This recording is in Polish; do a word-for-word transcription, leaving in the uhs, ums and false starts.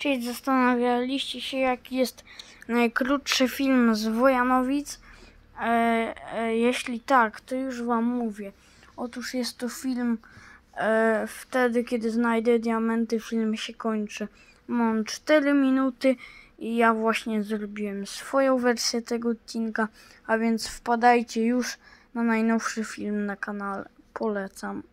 Czyli zastanawialiście się, jaki jest najkrótszy film z Wojanowic? E, e, jeśli tak, to już wam mówię. Otóż jest to film e, wtedy, kiedy znajdę diamenty, film się kończy. Mam cztery minuty i ja właśnie zrobiłem swoją wersję tego odcinka, a więc wpadajcie już na najnowszy film na kanale. Polecam.